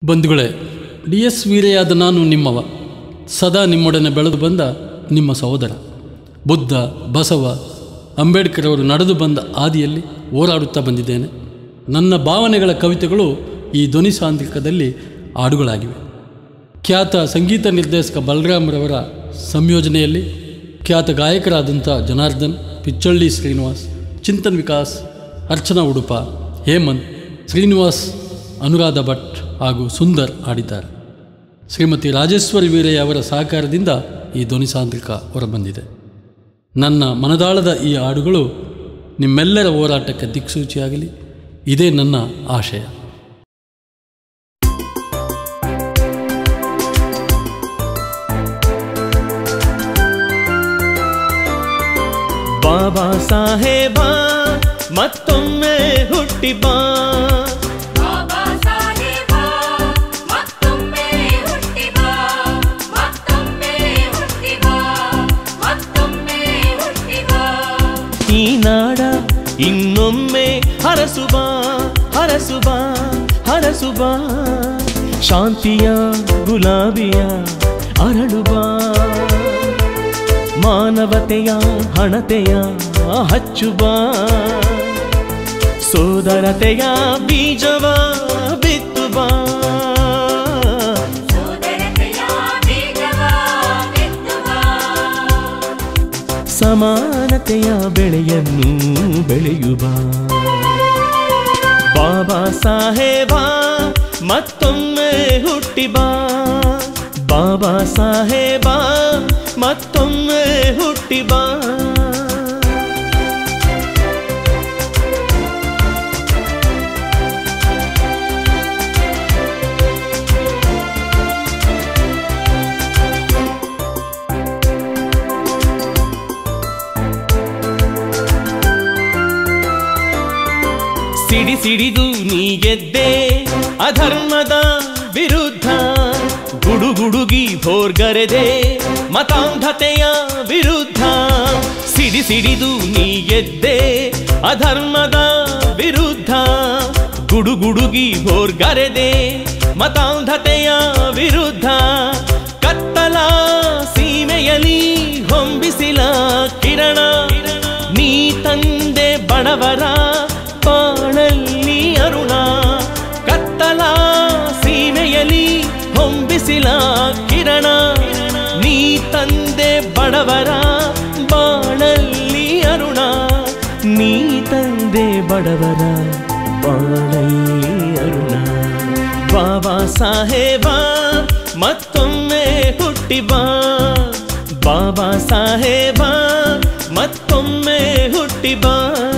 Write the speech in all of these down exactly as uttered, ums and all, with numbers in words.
ಬಂಧುಗಳೇ, D S ವೀರೆಯಾದ ನಾನು ನಿಮ್ಮವ, ಸದಾ ನಿಮ್ಮೊಡನೆ ಬೆಳೆದು ಬಂದ ನಿಮ್ಮ ಸಹೋದರ. ಬುದ್ಧ, ಬಸವ, ಅಂಬೇಡ್ಕರ್ ಅವರು ನಡೆದು ಬಂದ ಹಾದಿಯಲ್ಲಿ ಹೋರಾಡುತ್ತಾ ಬಂದಿದ್ದೇನೆ. ನನ್ನ ಭಾವನೆಗಳ ಕವಿತೆಗಳು ಈ ಧ್ವನಿ ಸಾಂದ್ರಿಕದಲ್ಲಿ ಹಾಡುಗಳಾಗಿವೆ. ಖ್ಯಾತ ಸಂಗೀತ ನಿರ್ದೇಶಕ ಬಲರಾಮ್ರವರ ಸಂಯೋಜನೆಯಲ್ಲಿ ಖ್ಯಾತ ಗಾಯಕರಾದಂಥ ಜನಾರ್ದನ್, ಪಿಚ್ಚಳ್ಳಿ ಶ್ರೀನಿವಾಸ್, ಚಿಂತನ್ ವಿಕಾಸ್, ಅರ್ಚನಾ ಉಡುಪ, ಹೇಮಂತ್, ಶ್ರೀನಿವಾಸ್, ಅನುರಾಧ ಭಟ್ ಹಾಗೂ ಸುಂದರ್ ಹಾಡಿದ್ದಾರೆ. ಶ್ರೀಮತಿ ರಾಜೇಶ್ವರಿ ವೀರಯ್ಯ ಅವರ ಸಹಕಾರದಿಂದ ಈ ಧ್ವನಿ ಸಾಂದ್ರಿಕ ಹೊರಬಂದಿದೆ. ನನ್ನ ಮನದಾಳದ ಈ ಹಾಡುಗಳು ನಿಮ್ಮೆಲ್ಲರ ಹೋರಾಟಕ್ಕೆ ದಿಕ್ಸೂಚಿಯಾಗಲಿ, ಇದೇ ನನ್ನ ಆಶಯ. ಬಾಬಾ ಸಾಹೇಬ ಮತ್ತೊಮ್ಮೆ ಹುಟ್ಟಿ ಬಾ, ಈ ನಾಡ ಇನ್ನೊಮ್ಮೆ ಹರಸುಬಾ ಹರಸುಬಾ ಹರಸುಬಾ, ಶಾಂತಿಯ ಗುಲಾಬಿಯ ಅರಳುಬಾ, ಮಾನವತೆಯ ಹಣತೆಯ ಹಚ್ಚುಬಾ, ಸೋದರತೆಯ ಬೀಜವ ಬಿತ್ತುಬಾ, ಸಮಾನತೆಯ ಬೆಳೆಯನ್ನು ಬೆಳೆಯುವ. ಬಾಬಾ ಸಾಹೇಬ ಮತ್ತೊಮ್ಮೆ ಹುಟ್ಟಿ ಬಾ, ಬಾಬಾ ಸಾಹೇಬ ಮತ್ತೊಮ್ಮೆ ಹುಟ್ಟಿ ಬಾ. ಸಿಡಿ ಸಿಡಿದು ನೀ ಗೆದ್ದೆ ಅಧರ್ಮದ ವಿರುದ್ಧ, ಗುಡುಗುಡುಗಿ ಭೋರ್ಗರೆದೆ ಮತಾಂಧತೆಯ ವಿರುದ್ಧ. ಸಿಡಿ ಸಿಡಿದು ನೀ ಗೆದ್ದೆ ಅಧರ್ಮದ ವಿರುದ್ಧ, ಗುಡುಗುಡುಗಿ ಭೋರ್ಗರೆದೆ ಮತಾಂಧತೆಯ ವಿರುದ್ಧ. ಕತ್ತಲ ಸೀಮೆಯಲ್ಲಿ ಹೊಂಬಿಸಿಲ ಕಿರಣ, ನೀ ತಂದೆ ಬಡವರ ಬಾಳಲ್ಲಿ ಅರುಣ. ಕತ್ತಲ ಸೀಮೆಯಲ್ಲಿ ಹೊಂಬಿಸಿಲ ಕಿರಣ, ನೀ ತಂದೆ ಬಡವರ ಬಾಳಲ್ಲಿ ಅರುಣ. ನೀ ತಂದೆ ಬಡವರ ಬಾಳಲ್ಲಿ ಅರುಣ. ಬಾಬಾ ಸಾಹೇಬ ಮತ್ತೊಮ್ಮೆ ಹುಟ್ಟಿ ಬಾ, ಬಾಬಾ ಸಾಹೇಬ ಮತ್ತೊಮ್ಮೆ ಹುಟ್ಟಿ ಬಾ.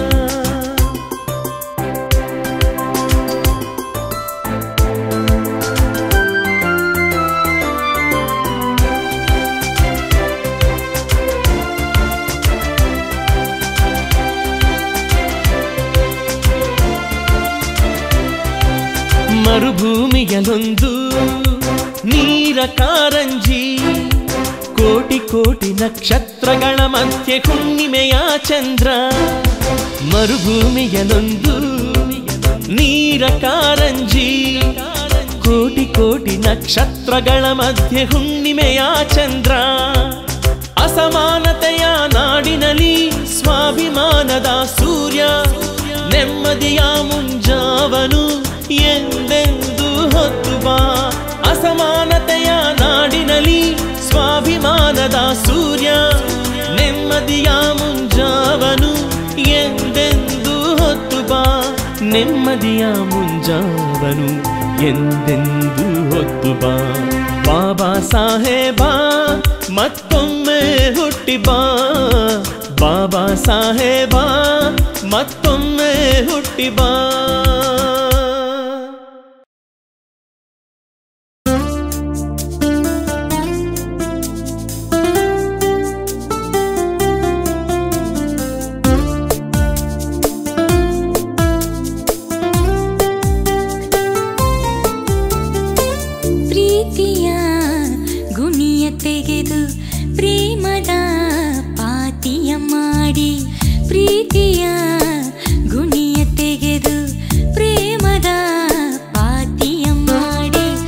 ಮರುಭೂಮಿಯಲೊಂದು ನೀರ ಕಾರಂಜಿ, ಕೋಟಿ ಕೋಟಿ ನಕ್ಷತ್ರಗಳ ಮಧ್ಯೆ ಹುಣ್ಣಿಮೆಯ ಚಂದ್ರ. ಮರುಭೂಮಿಯಲೊಂದು ನೀರ ಕಾರಂಜಿ, ಕೋಟಿ ಕೋಟಿ ನಕ್ಷತ್ರಗಳ ಮಧ್ಯೆ ಹುಣ್ಣಿಮೆಯ ಚಂದ್ರ. ಅಸಮಾನತೆಯ ನಾಡಿನಲ್ಲಿ ಸ್ವಾಭಿಮಾನದ ಸೂರ್ಯ, ನೆಮ್ಮದಿಯ ಮುಂಜಾವನು ಎಂದೆಂದು ಹೊತ್ತು ಬಾ. ಅಸಮಾನತೆಯ ನಾಡಿನಲ್ಲಿ ಸ್ವಾಭಿಮಾನದ ಸೂರ್ಯ, ನೆಮ್ಮದಿಯ ಮುಂಜಾವನು ಎಂದೆಂದು ಹೊತ್ತು ಬಾ. ನೆಮ್ಮದಿಯ ಮುಂಜಾವನು ಎಂದೆಂದು ಹೊತ್ತು ಬಾ. ಬಾಬಾ ಸಾಹೇಬ ಮತ್ತೊಮ್ಮೆ ಹುಟ್ಟಿ ಬಾ, ಬಾಬಾ ಸಾಹೇಬ ಮತ್ತೊಮ್ಮೆ ಹುಟ್ಟಿ ಬಾ. ಪ್ರೀತಿಯ ಗುಣಿಯ ತೆಗೆದು ಪ್ರೇಮದ ಪಾತಿಯ ಮಾಡಿ, ಪ್ರೀತಿಯ ಗುಣಿಯ ತೆಗೆದು ಪ್ರೇಮದ ಪಾತಿಯ ಮಾಡಿ,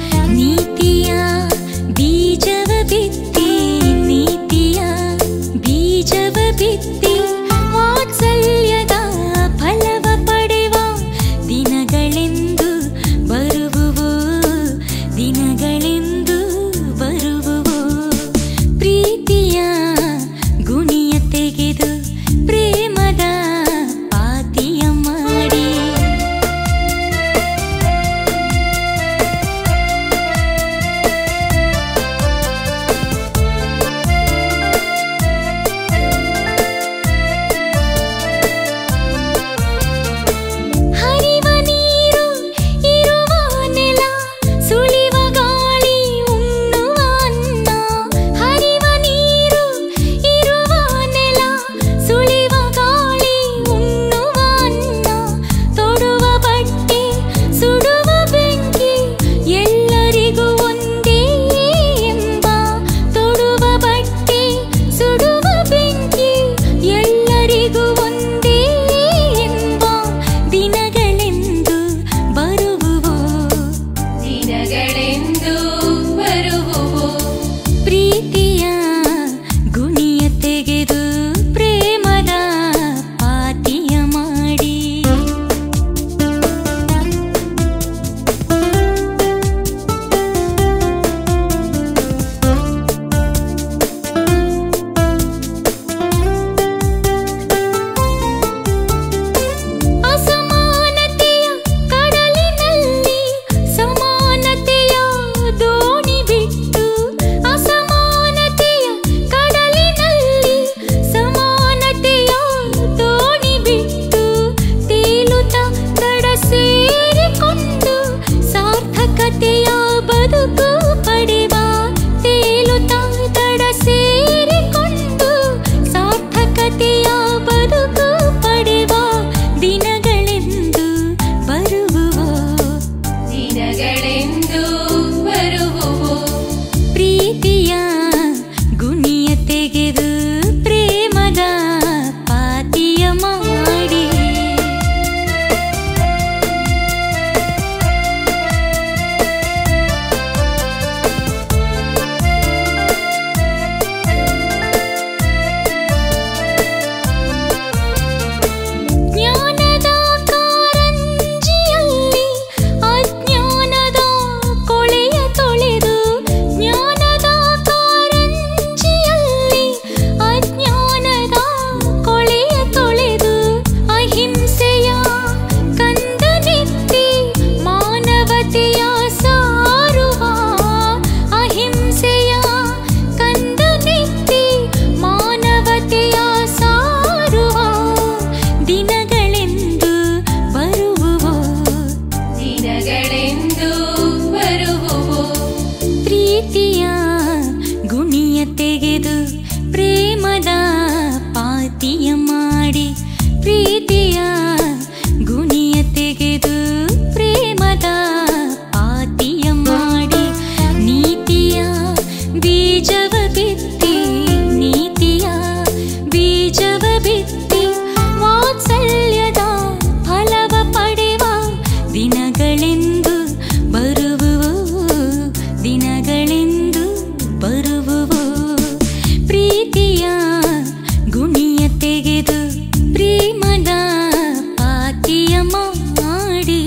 ದಿನಗಳೆಂದು ಬರುವುವು. ಪ್ರೀತಿಯ ಗುಣಿಯ ತೆಗೆದು ಪ್ರೇಮದ ಪಾತಿಯ ಮಾಡಿ, ಪ್ರೀತಿಯ ಗುಣಿಯ ತೆಗೆದು ಪ್ರೇಮದ ಪಾತಿಯ ಮಾಡಿ, ನೀತಿಯ ಬೀಜವ ಬಿತ್ತಿ, ನೀತಿಯ ಬೀಜವ ಬಿತ್ತಿ ವಾತ್ಸಲ್ಯದ ಫಲವ ಪಡೆವ ದಿನಗಳೆಂದು ಬರುವುವು, ದಿನಗಳೆಂದು ಬರುವುವು. ಪ್ರೀತಿಯ ಗುಣಿಯ ತೆಗೆದು ಪ್ರೇಮದ ಪಾತಿಯ ಮಾಡಿ.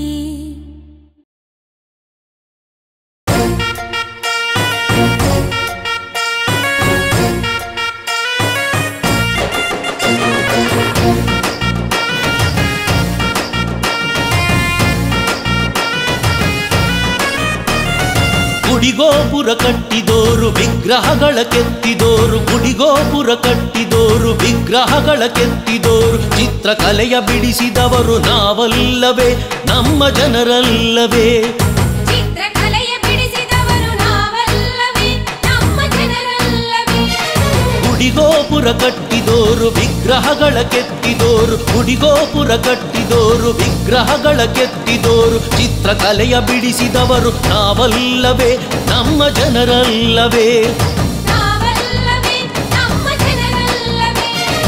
ಗುಡಿಗೋಪುರ ಕಟ್ಟಿದೋರು ವಿಗ್ರಹಗಳ ಕೆತ್ತಿದೋರು, ಗುಡಿಗೋಪುರ ಕಟ್ಟಿದೋರು ವಿಗ್ರಹಗಳ ಕೆತ್ತಿದೋರು, ಚಿತ್ರಕಲೆಯ ಬಿಡಿಸಿದವರು ನಾವಲ್ಲವೇ, ನಮ್ಮ ಜನರಲ್ಲವೇ. ಚಿತ್ರಕಲೆಯ ಬಿಡಿಸಿದವರು ನಾವಲ್ಲವೇ, ನಮ್ಮ ಜನರಲ್ಲವೇ. ಗುಡಿಗೋಪುರ ಕಟ್ಟಿದೋರು ವಿಗ್ರಹಗಳ ಕೆತ್ತಿದೋರು, ಗುಡಿಗೋಪುರ ಕಟ್ಟಿದೋರು ವಿಗ್ರಹಗಳ ಕೆತ್ತಿದೋರು, ಚಿತ್ರಕಲೆಯ ಬಿಡಿಸಿದವರು ನಾವಲ್ಲವೇ, ನಮ್ಮ ಜನರಲ್ಲವೇ. ನಾವಲ್ಲವೇ, ನಮ್ಮ ಜನರಲ್ಲವೇ.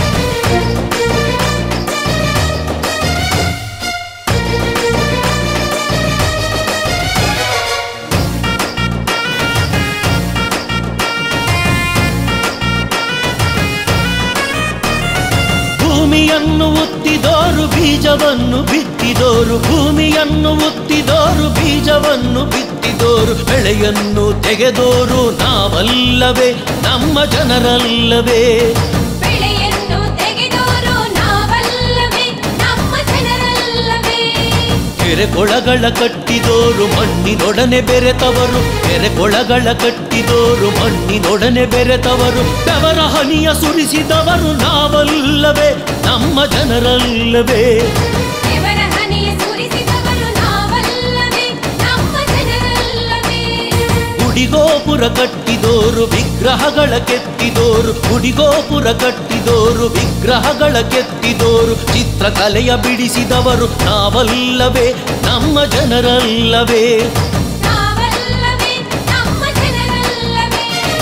ಭೂಮಿಯನ್ನು ಉತ್ತಿದೋರು ಬೀಜವನ್ನು ಬಿತ್ತಿದೋರು, ಭೂಮಿಯನ್ನು ಉತ್ತಿದೋರು ಬೀಜವನ್ನು ಬಿತ್ತಿದೋರು, ಬೆಳೆಯನ್ನು ತೆಗೆದೋರು ನಾವಲ್ಲವೇ, ನಮ್ಮ ಜನರಲ್ಲವೇ. ಬೆಳೆಯನ್ನು ತೆಗೆದೋರು ನಾವಲ್ಲವೇ, ನಮ್ಮ ಜನರಲ್ಲವೇ. ಕೆರೆ ಕೊಳಗಳ ಕಟ್ಟಿದೋರು ಮಣ್ಣಿನೊಡನೆ ಬೆರೆತವರು, ಕೆರೆ ಕೊಳಗಳ ಕಟ್ಟಿದೋರು ಮಣ್ಣಿನೊಡನೆ ಬೆರೆತವರು, ಬೆವರ ಹನಿಯ ಸುರಿಸಿದವರು ನಾವಲ್ಲವೇ, ನಮ್ಮ ಜನರಲ್ಲವೇ. ದೇವರ ಹನಿಯ ಸುರಿಸಿದವರು ನಾವಲ್ಲವೇ, ನಮ್ಮ ಜನರಲ್ಲವೇ. ಗುಡಿಗೋಪುರ ಕಟ್ಟಿದೋರು ವಿಗ್ರಹಗಳ ಕೆತ್ತಿದೋರು, ಗುಡಿಗೋಪುರ ಕಟ್ಟಿದೋರು ವಿಗ್ರಹಗಳ ಕೆತ್ತಿದೋರು, ಚಿತ್ರಕಲೆಯ ಬಿಡಿಸಿದವರು ನಾವಲ್ಲವೇ, ನಮ್ಮ ಜನರಲ್ಲವೇ. ನಾವಲ್ಲವೇ, ನಮ್ಮ ಜನರಲ್ಲವೇ.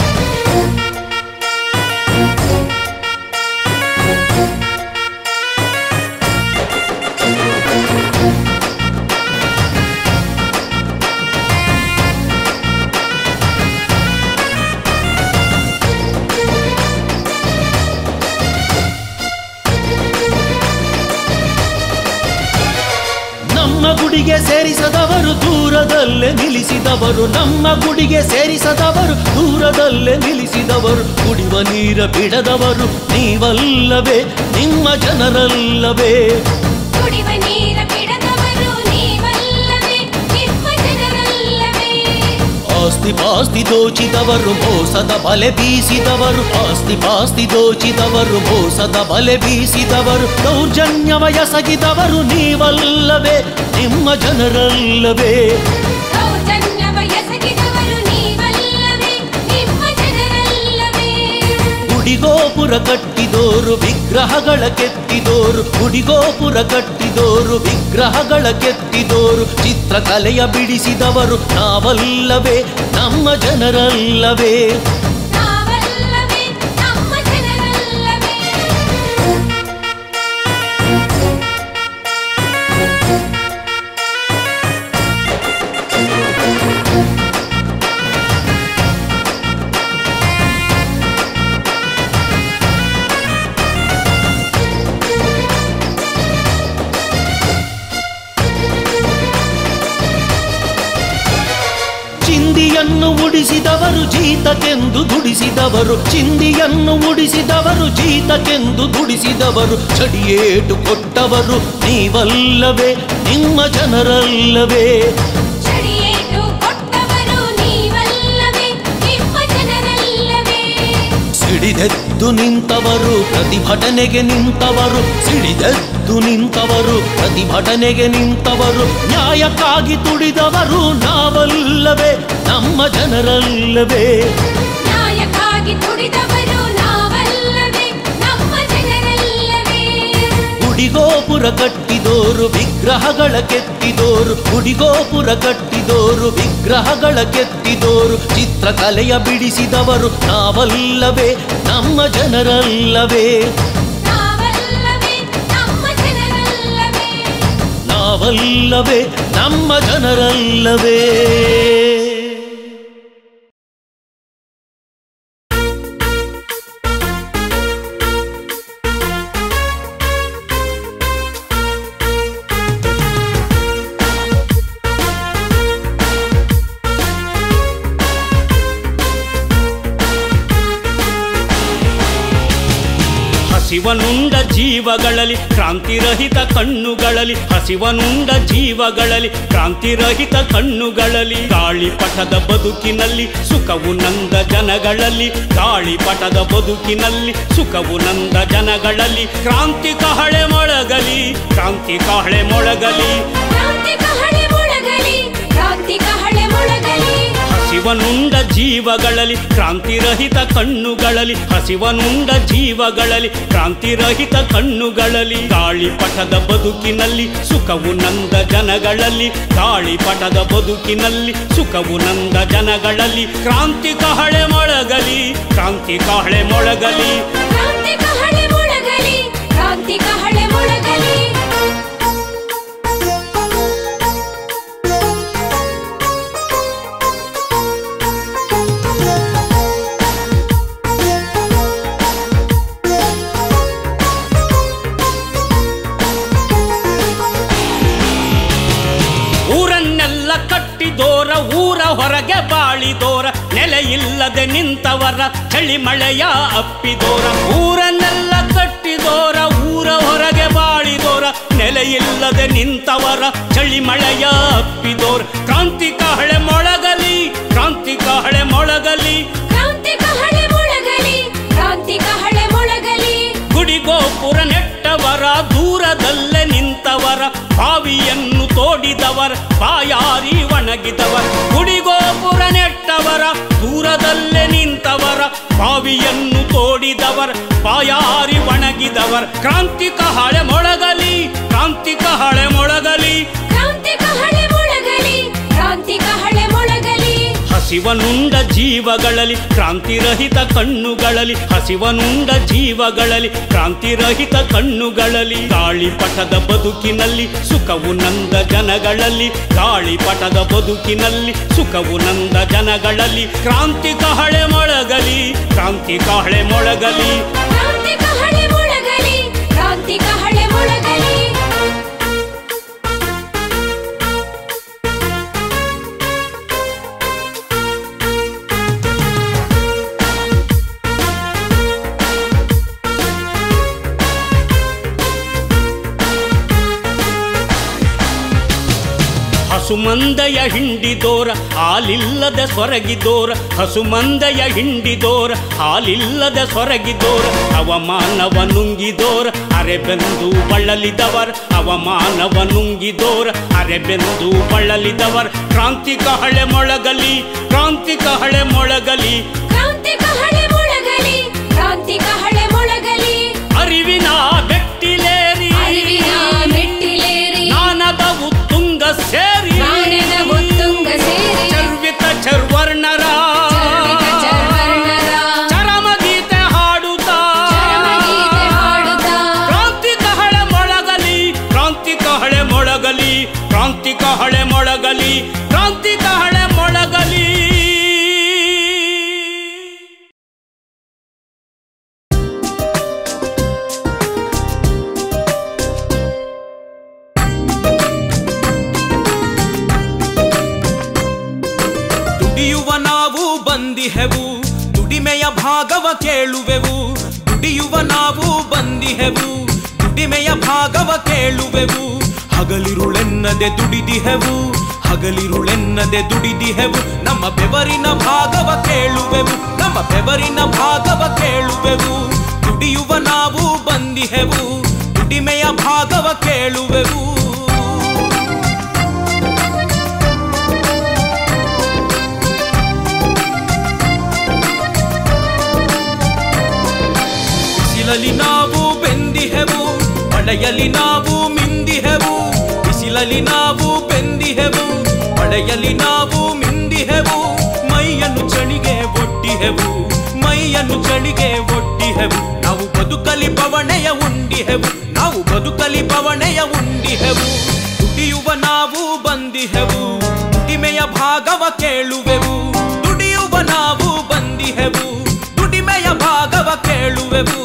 ನಮ್ಮ ಗುಡಿಗೆ ಸೇರಿಸದವರು ದೂರದಲ್ಲೇ ನಿಲ್ಲಿಸಿದವರು, ನಮ್ಮ ಗುಡಿಗೆ ಸೇರಿಸದವರು ದೂರದಲ್ಲೇ ನಿಲ್ಲಿಸಿದವರು, ಕುಡಿಯುವ ನೀರ ಬಿಡದವರು ನೀವಲ್ಲವೇ, ನಿಮ್ಮ ಜನರಲ್ಲವೇ. ಕುಡಿವ ನೀರ ಬಿಡದವರು ನೀವಲ್ಲವೇ, ನಿಮ್ಮ ಜನರಲ್ಲವೇ. ಆಸ್ತಿ ಪಾಸ್ತಿ ದೋಚಿದವರು ಮೋಸದ ಬಲೆ ಬೀಸಿದವರು, ಆಸ್ತಿ ಪಾಸ್ತಿ ದೋಚಿದವರು ಮೋಸದ ಬಲೆ ಬೀಸಿದವರು, ದೌರ್ಜನ್ಯವ ಎಸಗಿದವರು ನೀವಲ್ಲವೇ, ನಿಮ್ಮ ಜನರಲ್ಲವೇ. ದೌರ್ಜನ್ಯವ ಎಸಗಿದವರು ನೀವಲ್ಲವೇ, ನಿಮ್ಮ ಜನರಲ್ಲವೇ. ಗುಡಿಗೋಪುರ ಕಟ್ಟಿದೋರು ವಿಗ್ರಹಗಳ ಕೆತ್ತಿದೋರು, ಗುಡಿಗೋಪುರ ಕಟ್ಟಿದೋರು ವಿಗ್ರಹಗಳ ಕೆತ್ತಿದೋರು, ಚಿತ್ರಕಲೆಯ ಬಿಡಿಸಿದವರು ನಾವಲ್ಲವೇ, ನಮ್ಮ ಜನರಲ್ಲವೇ. ನಾವಲ್ಲವೇ, ನಮ್ಮ ಜನರಲ್ಲವೇ. ಚಿಂದಿಯನ್ನು ಉಡಿಸಿದವರು ಜೀತಕ್ಕೆಂದು ದುಡಿಸಿದವರು, ಚಿಂದಿಯನ್ನು ಉಡಿಸಿದವರು ಜೀತಕ್ಕೆಂದು ದುಡಿಸಿದವರು, ಚಡಿಯೇಟು ಕೊಟ್ಟವರು ನೀವಲ್ಲವೇ, ನಿಮ್ಮ ಜನರಲ್ಲವೇ. ಚಡಿಯೇಟು ಕೊಟ್ಟವರು ನೀವಲ್ಲವೇ, ನಿಮ್ಮ ಜನರಲ್ಲವೇ. ಸಿಡಿದೆದ್ದ ಸಿಡಿದೆದ್ದು ನಿಂತವರು ಪ್ರತಿಭಟನೆಗೆ ನಿಂತವರು ಸಿಡಿದೆದ್ದು ನಿಂತವರು ಪ್ರತಿಭಟನೆಗೆ ನಿಂತವರು ನ್ಯಾಯಕ್ಕಾಗಿ ತುಡಿದವರು ನಾವಲ್ಲವೇ ನಮ್ಮ ಜನರಲ್ಲವೇ ನ್ಯಾಯಕ್ಕಾಗಿ ತುಡಿದವರು ನಾವಲ್ಲವೇ ನಮ್ಮ ಜನರಲ್ಲವೇ ಗುಡಿಗೋಪುರ ಕಟ್ಟಿದೋರು ವಿಗ್ರಹಗಳ ಕೆತ್ತಿದೋರು ಗುಡಿಗೋಪುರ ಕಟ್ಟಿದೋರು ವಿಗ್ರಹಗಳ ಕೆತ್ತಿದೋರು ಚಿತ್ರಕಲೆಯ ಬಿಡಿಸಿದವರು ನಾವಲ್ಲವೇ ನಮ್ಮ ಜನರಲ್ಲವೇ ನಾವಲ್ಲವೇ ನಮ್ಮ ಜನರಲ್ಲವೇ ನಾವಲ್ಲವೇ ನಮ್ಮ ಜನರಲ್ಲವೇ ಹಸಿವನುಂಡ ಜೀವಗಳಲ್ಲಿ ಕ್ರಾಂತಿರಹಿತ ಕಣ್ಣುಗಳಲ್ಲಿ ಹಸಿವನುಂಡ ಜೀವಗಳಲ್ಲಿ ಕ್ರಾಂತಿರಹಿತ ಕಣ್ಣುಗಳಲ್ಲಿ ಗಾಳಿಪಟದ ಬದುಕಿನಲ್ಲಿ ಸುಖವು ನಂದ ಜನಗಳಲ್ಲಿ ಗಾಳಿಪಟದ ಬದುಕಿನಲ್ಲಿ ಸುಖವು ನಂದ ಜನಗಳಲ್ಲಿ ಕ್ರಾಂತಿ ಕಹಳೆ ಮೊಳಗಲಿ ಕ್ರಾಂತಿ ಕಹಳೆ ಮೊಳಗಲಿ ಕ್ರಾಂತಿ ಕಹಳೆ ಮೊಳಗಲಿ ಕ್ರಾಂತಿ ಕಹಳೆ ಮೊಳಗಲಿ ಹಸಿವನುಂಡ ಜೀವಗಳಲ್ಲಿ ಕ್ರಾಂತಿರಹಿತ ಕಣ್ಣುಗಳಲ್ಲಿ ಹಸಿವನುಂಡ ಜೀವಗಳಲ್ಲಿ ಕ್ರಾಂತಿರಹಿತ ಕಣ್ಣುಗಳಲ್ಲಿ ಗಾಳಿಪಟದ ಬದುಕಿನಲ್ಲಿ ಸುಖವು ನಂದ ಜನಗಳಲ್ಲಿ ಗಾಳಿಪಟದ ಬದುಕಿನಲ್ಲಿ ಸುಖವು ನಂದ ಜನಗಳಲ್ಲಿ ಕ್ರಾಂತಿ ಕಹಳೆ ಮೊಳಗಲಿ ಕ್ರಾಂತಿ ಕಹಳೆ ಮೊಳಗಲಿ ಕ್ರಾಂತಿ ಕಹಳೆ ಮೊಳಗಲಿ ಕ್ರಾಂತಿ ಕಹಳೆ ಮೊಳಗಲಿ ಕಟ್ಟಿದೋರ ಊರ ಹೊರಗೆ ಬಾಳಿದೋರ ನೆಲೆಯಿಲ್ಲದೆ ನಿಂತವರ ಚಳಿ ಮಳೆಯ ಅಪ್ಪಿದೋರ ಊರನ್ನೆಲ್ಲ ಕಟ್ಟಿದೋರ ಊರ ಹೊರಗೆ ಬಾಳಿದೋರ ನೆಲೆಯಿಲ್ಲದೆ ನಿಂತವರ ಚಳಿ ಮಳೆಯ ಅಪ್ಪಿದೋರ ಕ್ರಾಂತಿ ಕಹಳೆ ಮೊಳಗಲಿ ಕ್ರಾಂತಿ ಕಹಳೆ ಮೊಳಗಲಿ ಕ್ರಾಂತಿ ಕಹಳೆ ಮೊಳಗಲಿ ಕ್ರಾಂತಿ ಕಹಳೆ ಮೊಳಗಲಿ ಗುಡಿಗೋಪುರ ನೆಟ್ಟವರ ದೂರದಲ್ಲೇ ನಿಂತವರ ಬಾವಿಯನ್ನು ತೋಡಿದವರ ಬಾಯಾರಿ ಒಣಗಿದವರ ಗುಡಿಗೋಪುರ ನೆಟ್ಟವರ ದೂರದಲ್ಲೇ ನಿಂತವರ ಬಾವಿಯನ್ನು ತೋಡಿದವರ ಬಾಯಾರಿ ಒಣಗಿದವರ ಕ್ರಾಂತಿ ಕಹಳೆ ಮೊಳಗಲಿ ಕ್ರಾಂತಿ ಕಹಳೆ ಮೊಳಗಲಿ ಕ್ರಾಂತಿ ಕಹಳೆ ಮೊಳಗಲಿ ಕ್ರಾಂತಿ ಕಹಳೆ ಮೊಳಗಲಿ ಹಸಿವನುಂಡ ಜೀವಗಳಲ್ಲಿ ಕ್ರಾಂತಿರಹಿತ ಕಣ್ಣುಗಳಲ್ಲಿ ಹಸಿವನುಂಡ ಜೀವಗಳಲ್ಲಿ ಕ್ರಾಂತಿರಹಿತ ಕಣ್ಣುಗಳಲ್ಲಿ ಗಾಳಿಪಟದ ಬದುಕಿನಲ್ಲಿ ಸುಖವು ನಂದ ಜನಗಳಲ್ಲಿ ಗಾಳಿಪಟದ ಬದುಕಿನಲ್ಲಿ ಸುಖವು ನಂದ ಜನಗಳಲ್ಲಿ ಕ್ರಾಂತಿ ಕಹಳೆ ಮೊಳಗಲಿ ಕ್ರಾಂತಿ ಕಹಳೆ ಮೊಳಗಲಿ ಕ್ರಾಂತಿ ಕಹಳೆ ಮೊಳಗಲಿ ಕ್ರಾಂತಿ ಕಹಳೆ ಮೊಳಗಲಿ ಹಸುಮಂದಯ ಹಿಂಡಿದೋರ ಹಾಲಿಲ್ಲದೆ ಸೊರಗಿದೋರ ಹಸುಮಂದಯ ಹಿಂಡಿದೋರ ಹಾಲಿಲ್ಲದೆ ಸೊರಗಿದೋರ ಅವಮಾನವ ನುಂಗಿದೋರ ಅರೆಬೆಂದು ಬಳಲಿದವರ ಅವಮಾನವ ನುಂಗಿದೋರ ಅರೆಬೆಂದು ಬಳಲಿದವರ ಕ್ರಾಂತಿ ಕಹಳೆ ಮೊಳಗಲಿ ಕ್ರಾಂತಿ ಕಹಳೆ ಮೊಳಗಲಿ ಕ್ರಾಂತಿ ಕಹಳೆ ಮೊಳಗಲಿ ಕ್ರಾಂತಿ ಕಹಳೆ ಮೊಳಗಲಿ ಅರಿವಿನ ಬೆಟ್ಟಿಲೇರಿ ಅರಿವಿನ ಮೆಟ್ಟಿಲೇರಿ ಜ್ಞಾನದ ಉತ್ತುಂಗ ಸೇರಿ ಜ್ಞಾನದ ಉತ್ತುಂಗ ಸೇರಿ ಚರ್ವಿತ ಚರ್ವರ್ಣರ ಚರ್ವಿತ ಚರ್ವರ್ಣರ ಚರಮಗೀತೆ ಹಾಡುತ್ತಾ ಚರಮಗೀತೆ ಹಾಡುತ್ತಾ ಕ್ರಾಂತಿ ಕಹಳೆ ಮೊಳಗಲಿ ಕ್ರಾಂತಿ ಕಹಳೆ ಮೊಳಗಲಿ ಕ್ರಾಂತಿ ಕಹಳೆ ಮೊಳಗಲಿ ಕ್ರಾಂತಿ ಕಹಳೆ ಮೊಳಗಲಿ ದುಡಿಯುವ ನಾವು ಬಂದಿಹೆವು ದುಡಿಮೆಯ ಭಾಗವ ಕೇಳುವೆವು ದುಡಿಯುವ ನಾವು ಬಂದಿಹೆವು ದುಡಿಮೆಯ ಭಾಗವ ಕೇಳುವೆವು ಹಗಲಿರುಳೆನ್ನದೆ ದುಡಿದಿಹೆವು ಹಗಲಿರುಳೆನ್ನದೆ ದುಡಿದಿಹೆವು ನಮ್ಮ ಬೆವರಿನ ಭಾಗವ ಕೇಳುವೆವು ನಮ್ಮ ನಮ್ಮ ಬೆವರಿನ ಭಾಗವ ಕೇಳುವೆವು. ದುಡಿಯುವ ನಾವು ಬಂದಿಹೆವು, ದುಡಿಮೆಯ ಭಾಗವ ಕೇಳುವೆವು. ಬಿಸಿಲಲ್ಲಿ ನಾವು ಬೆಂದಿಹೆವು, ಮಳೆಯಲ್ಲಿ ನಾವು ಮಿಂದಿಹೆವು. ಬಿಸಿಲಲ್ಲಿ ನಾವು ಬೆಂದಿಹೆವು, ಮಳೆಯಲ್ಲಿ ನಾವು ಮಿಂದಿಹೆವು. ಮೈಯನ್ನು ಚಳಿಗೆ ಒಡ್ಡಿಹೆವು, ಮೈಯನ್ನು ಚಳಿಗೆ ಒಡ್ಡಿಹೆವು. ನಾವು ಬದುಕಲಿ ಬವಣೆಯ ಉಂಡಿಹೆವು, ನಾವು ಬದುಕಲಿ ಬವಣೆಯ ಉಂಡಿಹೆವು. ದುಡಿಯುವ ನಾವು ಬಂದಿಹೆವು, ದುಡಿಮೆಯ ಭಾಗವ ಕೇಳುವೆವು. ದುಡಿಯುವ ನಾವು ಬಂದಿಹೆವು, ದುಡಿಮೆಯ ಭಾಗವ ಕೇಳುವೆವು.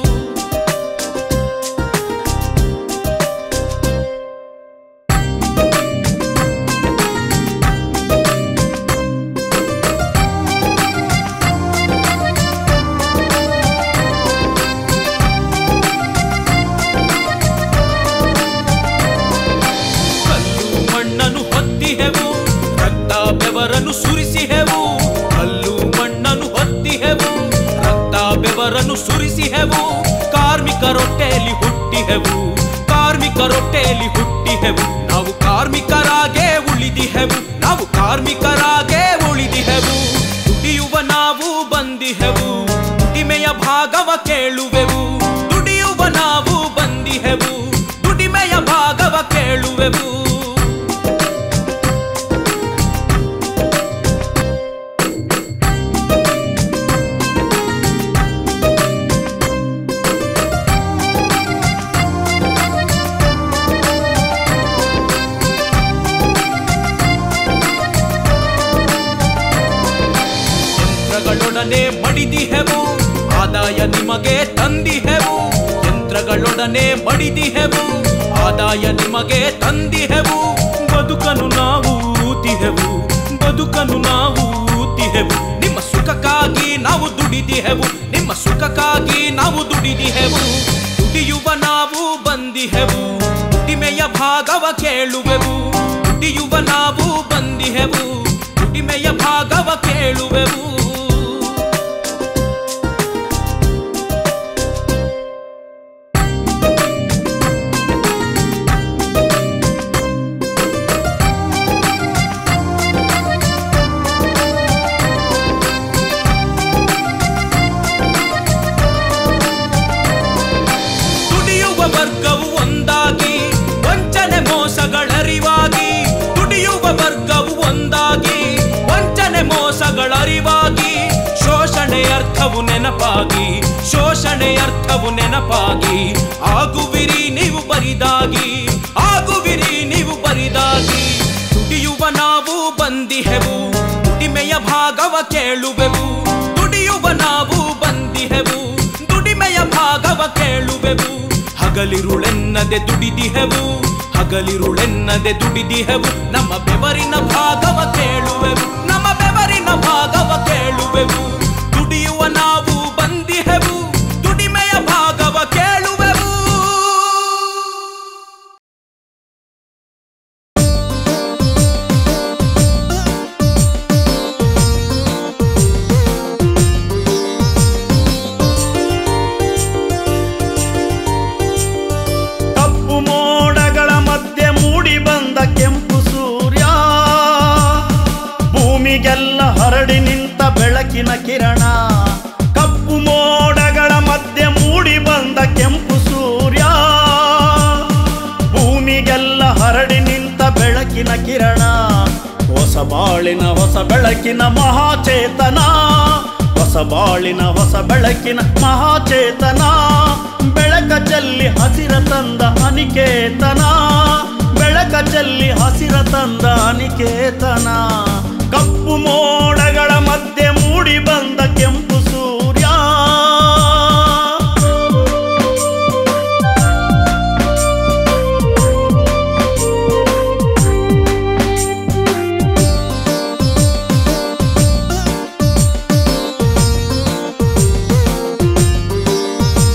ಬೆವರನ್ನು ಸುರಿಸಿಹೆವು, ಕಲ್ಲು ಮಣ್ಣನ್ನು ಹೊತ್ತಿಹೆವು, ರಕ್ತ ಬೆವರನ್ನು ಸುರಿಸಿಹೆವು. ಕಾರ್ಮಿಕರೊಟ್ಟೆಯಲ್ಲಿ ಹುಟ್ಟಿಹೆವು, ಕಾರ್ಮಿಕರೊಟ್ಟೆಯಲ್ಲಿ ಹುಟ್ಟಿಹೆವು. ನಾವು ಕಾರ್ಮಿಕರಾಗೇ ಉಳಿದಿಹೆವು, ನಾವು ಕಾರ್ಮಿಕರಾಗೇ ಉಳಿದಿಹೆವು. ದುಡಿಯುವ ನಾವು ಬಂದಿಹೆವು, ದುಡಿಮೆಯ ಭಾಗವ ಕೇಳುವೆವು. ದುಡಿಯುವ ನಾವು ಬಂದಿಹೆವು, ದುಡಿಮೆಯ ಭಾಗವ ಕೇಳುವೆವು. ಯಂತ್ರಗಳೊಡನೆ ಮಡಿದಿಹೆವು, ಆದಾಯ ನಿಮಗೆ ತಂದಿಹೆವು. ಯಂತ್ರಗಳೊಡನೆ ಮಡಿದಿಹೆವು, ಆದಾಯ ನಿಮಗೆ ತಂದಿಹೆವು. ಬದುಕನ್ನು ನಾವು ಊತಿಹೆವು, ಬದುಕನ್ನು ನಾವು ಊತಿಹೆವು. ನಿಮ್ಮ ಸುಖಕ್ಕಾಗಿ ನಾವು ದುಡಿದಿಹೆವು, ನಿಮ್ಮ ಸುಖಕ್ಕಾಗಿ ನಾವು ದುಡಿದಿಹೆವು. ದುಡಿಯುವ ನಾವು ಬಂದಿಹೆವು, ದುಡಿಮೆಯ ಭಾಗವ ಕೇಳುವೆವು. ದುಡಿಯುವ ನಾವು ಬಂದಿಹೆವು, ದುಡಿಮೆಯ ಭಾಗವ ಕೇಳುವೆವು. ದುಡಿಯುವ ವರ್ಗವು ಒಂದಾಗಿ, ವಂಚನೆ ಮೋಸಗಳರಿವಾಗಿ. ದುಡಿಯುವ ವರ್ಗವು ಒಂದಾಗಿ, ವಂಚನೆ ಮೋಸಗಳರಿವಾಗಿ. ಶೋಷಣೆ ಅರ್ಥವು ನೆನಪಾಗಿ, ಶೋಷಣೆ ಅರ್ಥವು ನೆನಪಾಗಿ. ಆಗುವಿರಿ ನೀವು ಬರಿದಾಗಿ, ಆಗುವಿರಿ ನೀವು ಬರಿದಾಗಿ. ದುಡಿಯುವ ನಾವು ಬಂದಿಹೆವು, ದುಡಿಮೆಯ ಭಾಗವ ಕೇಳುವೆವು. ದುಡಿಯುವ ನಾವು ಬಂದಿಹೆವು, ದುಡಿಮೆಯ ಭಾಗವ ಕೇಳುವೆವು. ಹಗಲಿರುಳೆನ್ನದೆ ದುಡಿದಿಹೆವು, ಹಗಲಿರುಳೆನ್ನದೆ ದುಡಿದಿಹೆವು. ನಮ್ಮ ಬೆವರಿನ ಭಾಗವ ಕೇಳುವೆವು, ನಮ್ಮ ಬೆವರಿನ ಭಾಗವ ಕೇಳುವೆವು. ದುಡಿಯುವ ನಾವು ಬಂದಿಹೆವು, ದುಡಿಮೆಯ ಭಾಗವ ಕೇಳುವೆವು. ಕಪ್ಪು ಮೋಡಗಳ ಮಧ್ಯೆ ಮೂಡಿ ಬಂದ ಕೆಂಪು ಸೂರ್ಯ, ಭೂಮಿಗೆಲ್ಲ ಹರಡಿ ನಿಂತ ಬೆಳಕಿನ ಕಿರಣ. ಕಪ್ಪು ಮೋಡಗಳ ಮಧ್ಯೆ ಮೂಡಿ ಬಂದ ಕೆಂಪು ಸೂರ್ಯ, ಭೂಮಿಗೆಲ್ಲ ಹರಡಿ ನಿಂತ ಬೆಳಕಿನ ಕಿರಣ. ಹೊಸ ಬಾಳಿನ ಹೊಸ ಬೆಳಕಿನ ಮಹಾಚೇತನ, ಹೊಸ ಬಾಳಿನ ಹೊಸ ಬೆಳಕಿನ ಮಹಾಚೇತನ. ಬೆಳಕ ಚೆಲ್ಲಿ ಹಸಿರ ತಂದ ಅನಿಕೇತನ, ಬೆಳಕ ಚೆಲ್ಲಿ ಹಸಿರ ತಂದ ಅನಿಕೇತನ. ಕಪ್ಪು ಮೋಡಗಳ ಮಧ್ಯೆ ಮೂಡಿ ಬಂದ ಕೆಂಪು ಸೂರ್ಯ.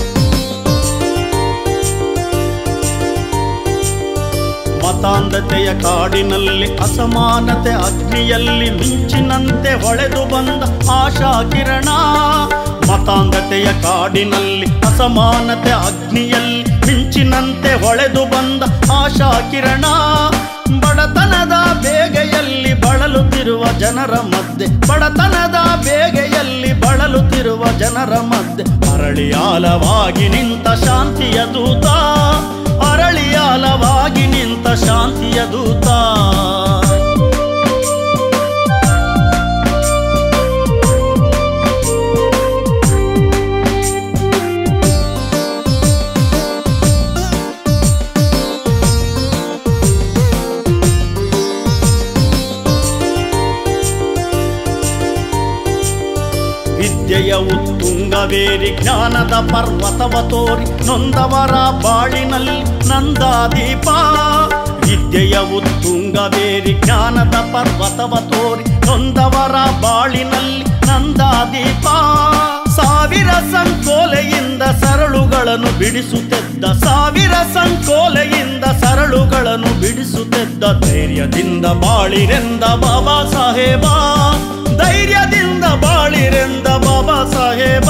ಮತಾಂಧತೆಯ ಕಾಡಿನಲ್ಲಿ ಅಸಮಾನತೆ ಅಗ್ನಿಯಲ್ಲಿ ಮಿಂಚಿನಂತೆ ಹೊಳೆದು ಬಂದ ಆಶಾ ಕಿರಣ. ಮತಾಂಧತೆಯ ಕಾಡಿನಲ್ಲಿ ಅಸಮಾನತೆ ಅಗ್ನಿಯಲ್ಲಿ ಮಿಂಚಿನಂತೆ ಹೊಳೆದು ಬಂದ ಆಶಾ ಕಿರಣ. ಬಡತನದ ಬೇಗೆಯಲ್ಲಿ ಬಳಲುತ್ತಿರುವ ಜನರ ಮಧ್ಯೆ ಬಡತನದ ಬೇಗೆಯಲ್ಲಿ ಬಳಲುತ್ತಿರುವ ಜನರ ಮಧ್ಯೆ ಅರಳಿಯಾಲವಾಗಿ ನಿಂತ ಶಾಂತಿಯ ದೂತ, ಅರಳಿಯಾಲವಾಗಿ ನಿಂತ ಶಾಂತಿಯ ದೂತ. ವಿದ್ಯೆಯ ಉತ್ತುಂಗವೇರಿ ಜ್ಞಾನದ ಪರ್ವತವ ತೋರಿ ನೊಂದವರ ಬಾಳಿನಲ್ಲಿ ನಂದಾದೀಪ. ವಿದ್ಯೆಯ ಉತ್ತುಂಗವೇರಿ ಜ್ಞಾನದ ಪರ್ವತವ ತೋರಿ ನೊಂದವರ ಬಾಳಿನಲ್ಲಿ ನಂದಾದೀಪ. ಸಾವಿರ ಸಂಕೋಲೆಯಿಂದ ಸರಳುಗಳನ್ನು ಬಿಡಿಸುತ್ತಿದ್ದ ಸಾವಿರ ಸಂಕೋಲೆಯಿಂದ ಸರಳುಗಳನ್ನು ಬಿಡಿಸುತ್ತಿದ್ದ ಧೈರ್ಯದಿಂದ ಬಾಳಿರೆಂದ ಬಾಬಾ ಸಾಹೇಬ, ಧೈರ್ಯದಿಂದ ಬಾಳಿರೆಂದ ಬಾಬಾ ಸಾಹೇಬ.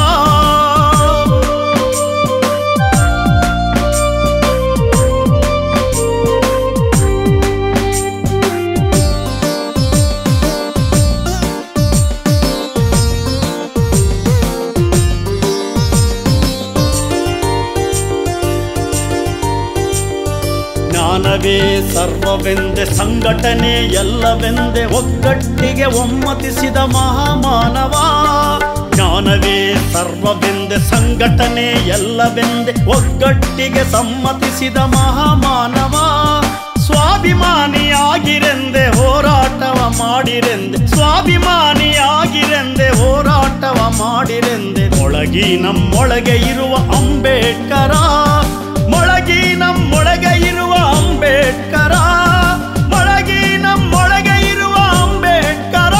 ಜ್ಞಾನವೇ ಸರ್ವವೆಂದೆ ಸಂಘಟನೆ ಎಲ್ಲವೆಂದೆ ಒಗ್ಗಟ್ಟಿಗೆ ಒಮ್ಮತಿಸಿದ ಮಹಾಮಾನವ. ಜ್ಞಾನವೇ ಸರ್ವವೆಂದೆ ಸಂಘಟನೆ ಎಲ್ಲವೆಂದೆ ಒಗ್ಗಟ್ಟಿಗೆ ಸಮ್ಮತಿಸಿದ ಮಹಾಮಾನವ. ಸ್ವಾಭಿಮಾನಿಯಾಗಿರೆಂದೆ ಹೋರಾಟವ ಮಾಡಿರೆಂದೆ, ಸ್ವಾಭಿಮಾನಿಯಾಗಿರೆಂದೆ ಹೋರಾಟವ ಮಾಡಿರೆಂದೆ. ಮೊಳಗಿ ನಮ್ಮೊಳಗೆ ಇರುವ ಅಂಬೇಡ್ಕರ, ಮೊಳಗಿ ನಮ್ಮೊಳಗೆ ಇರುವ ಅಂಬೇಡ್ಕರ, ಮೊಳಗಿ ನಮ್ಮೊಳಗೆ ಇರುವ ಅಂಬೇಡ್ಕರ.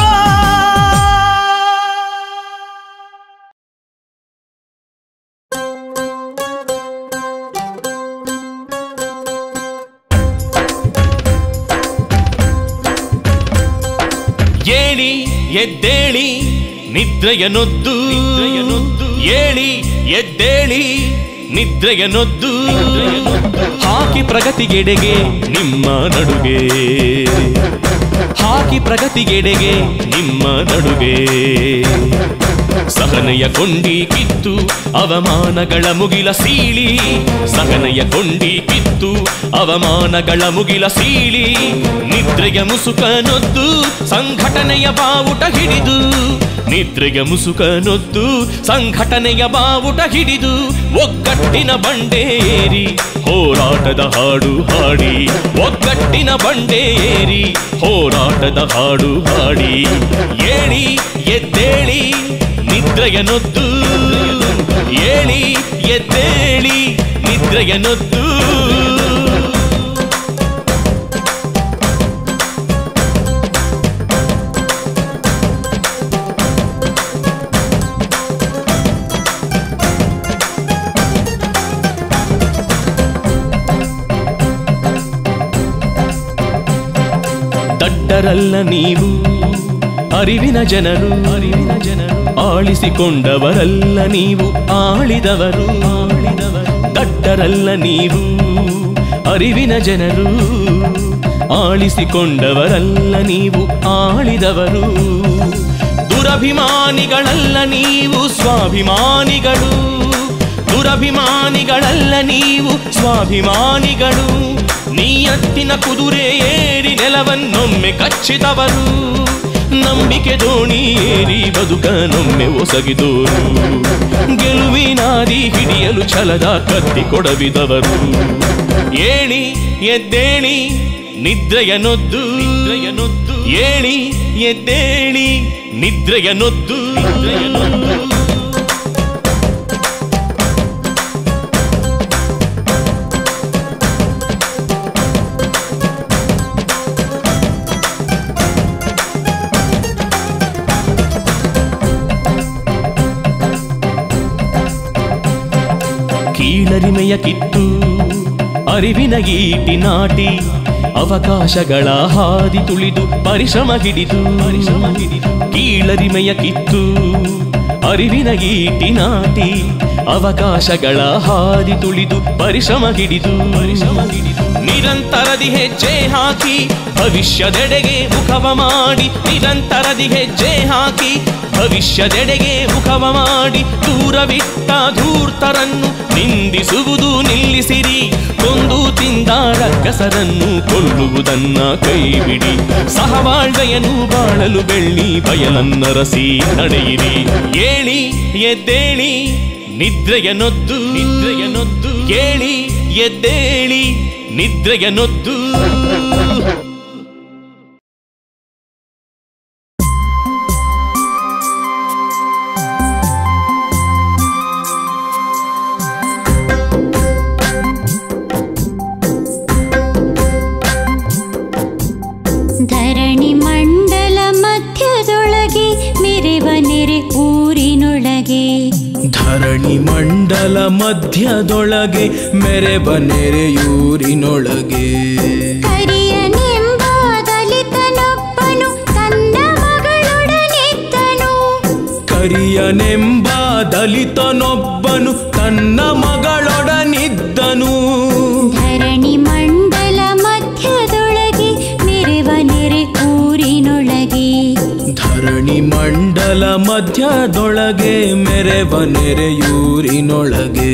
ಏಳಿ ಎದ್ದೇಳಿ ನಿದ್ರೆಯನೊದ್ದು, ಏಳಿ ಎದ್ದೇಳಿ ನಿದ್ರೆಯನೊದ್ದು, ಹಾಕಿ ಪ್ರಗತಿಗೆಡೆಗೆ ನಿಮ್ಮ ನಡುಗೆ, ಹಾಕಿ ಪ್ರಗತಿಗೆಡೆಗೆ ನಿಮ್ಮ ನಡುಗೆ. ಸಹನೆಯ ಕೊಂಡಿ ಕಿತ್ತು ಅವಮಾನಗಳ ಮುಗಿಲ ಸೀಳಿ, ಸಹನೆಯ ಕೊಂಡಿ ಕಿತ್ತು ಅವಮಾನಗಳ ಮುಗಿಲ ಸೀಳಿ. ನಿದ್ರೆಯ ಮುಸುಕನೊದ್ದು ಸಂಘಟನೆಯ ಬಾವುಟ ಹಿಡಿದು, ನಿದ್ರೆಯ ಮುಸುಕನೊದ್ದು ಸಂಘಟನೆಯ ಬಾವುಟ ಹಿಡಿದು ಒಗ್ಗಟ್ಟಿನ ಬಂಡೆ ಏರಿ ಹೋರಾಟದ ಹಾಡು ಹಾಡಿ, ಒಗ್ಗಟ್ಟಿನ ಬಂಡೆ ಏರಿ ಹೋರಾಟದ ಹಾಡು ಹಾಡಿ. ಏಳಿ ಎದ್ದೇಳಿ ನಿದ್ರೆಯನೊದ್ದು, ಏಳಿ ಎದ್ದೇಳಿ ನಿದ್ರೆಯನೊದ್ದು. ದಡ್ಡರಲ್ಲ ನೀವು ಅರಿವಿನ ಜನರು, ಅರಿವಿನ ಜನರು ಆಳಿಸಿಕೊಂಡವರಲ್ಲ ನೀವು ಆಳಿದವರು, ಆಳಿದವರು. ದಡ್ಡರಲ್ಲ ನೀವು ಅರಿವಿನ ಜನರು ಆಳಿಸಿಕೊಂಡವರಲ್ಲ ನೀವು ಆಳಿದವರು. ದುರಭಿಮಾನಿಗಳಲ್ಲ ನೀವು ಸ್ವಾಭಿಮಾನಿಗಳು, ದುರಭಿಮಾನಿಗಳಲ್ಲ ನೀವು ಸ್ವಾಭಿಮಾನಿಗಳು. ನಿಯತ್ತಿನ ಕುದುರೆ ಏರಿ ನೆಲವನ್ನೊಮ್ಮೆ ಕಚ್ಚಿದವರು, ನಂಬಿಕೆ ದೋಣಿ ಏರಿ ಬದುಕನೊಮ್ಮೆ ಒಸಗಿದೋರು. ಗೆಲುವಿನಾದಿ ಹಿಡಿಯಲು ಛಲದ ಕತ್ತಿ ಕೊಡವಿದವರು. ಏಳಿ ಎದ್ದೇಳಿ ನಿದ್ರೆಯನೊದ್ದು, ನಿದ್ರೆಯನೊದ್ದು. ಏಳಿ ಎದ್ದೇಳಿ ನಿದ್ರೆಯನೊದ್ದು, ನಿದ್ರೆಯನೊದ್ದು. ಕೀಳರಿಮೆಯ ಕಿತ್ತು ಅರಿವಿನ ಈಟಿ ನಾಟಿ ಅವಕಾಶಗಳ ಹಾದಿ ತುಳಿದು ಪರಿಶ್ರಮ ಹಿಡಿದು ಪರಿಶ್ರಮ ಹಿಡಿದು ಕೀಳರಿಮೆಯ ಕಿತ್ತು ಅರಿವಿನ ಈಟಿ ನಾಟಿ ಅವಕಾಶಗಳ ಹಾದಿ ತುಳಿದು ಪರಿಶ್ರಮ ಹಿಡಿದು ಪರಿಶ್ರಮ ಹಿಡಿದು ನಿರಂತರದಿ ಹೆಜ್ಜೆ ಹಾಕಿ ಭವಿಷ್ಯದೆಡೆಗೆ ಮುಖವ ಮಾಡಿ ನಿರಂತರದಿ ಹೆಜ್ಜೆ ಹಾಕಿ ಭವಿಷ್ಯದೆಡೆಗೆ ಮುಖವ ಮಾಡಿ ದೂರವಿಟ್ಟ ಧೂರ್ತರನ್ನು ನಿಂದಿಸುವುದು ನಿಲ್ಲಿಸಿರಿ ಕೊಂದು ತಿಂದ ರಕ್ಕಸರನ್ನು ಕೊಲ್ಲುವುದನ್ನ ಕೈಬಿಡಿ ಸಹಬಾಳ್ವೆಯನ್ನು ಬಾಳಲು ಬೆಳ್ಳಿ ಬಯಲನ್ನರಸಿ ನಡೆಯಿರಿ ಏಳಿ ಎದ್ದೇಳಿ ನಿದ್ರೆಯ ನೊದ್ದು ನಿದ್ರೆಯ ನೊದ್ದು ಕೇಳಿ ಎದ್ದೇಳಿ ನಿದ್ರೆಯ ನೊದ್ದು ಧರಣಿ ಮಂಡಲ ಮಧ್ಯದೊಳಗೆ ಮೆರೆವ ನೆರೆ ಊರಿನೊಳಗೆ ಧರಣಿ ಮಂಡಲ ಮಧ್ಯದೊಳಗೆ ಮೆರೆವ ನೆರೆಯೂರಿನೊಳಗೆ ಕರಿಯನೆಂಬ ದಲಿತನೊಬ್ಬನು ತನ್ನ ಮಗಳೊಡನಿದ್ದನು ಕರಿಯನೆಂಬ ದಲಿತನೊಬ್ಬನು ತನ್ನ ಮಗಳೊಡನಿದ್ದನು ಧರಣಿ ಮಂಡಲ ಮಧ್ಯದೊಳಗೆ ಮೆರೆವ ನೆರೆ ಊರಿನೊಳಗೆ ಧರಣಿ ಮಂಡಲ ಮಧ್ಯದೊಳಗೆ ಮೆರೆವ ನೆರೆಯೂರಿನೊಳಗೆ